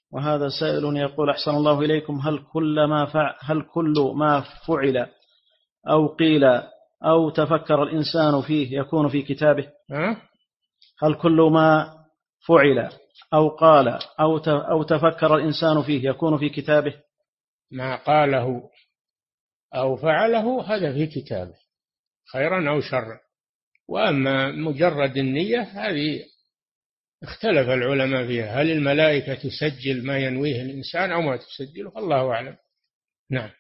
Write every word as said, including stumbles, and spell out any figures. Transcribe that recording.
وهذا سائل يقول: أحسن الله إليكم، هل كل ما فعل هل كل ما فعل أو قيل أو تفكر الإنسان فيه يكون في كتابه؟ ها؟ هل كل ما فعل أو قال أو أو تفكر الإنسان فيه يكون في كتابه؟ ما قاله أو فعله هذا في كتابه، خيرا أو شرا. وأما مجرد النية هذه اختلف العلماء فيها، هل الملائكة تسجل ما ينويه الإنسان أو ما تسجله؟ الله أعلم. نعم.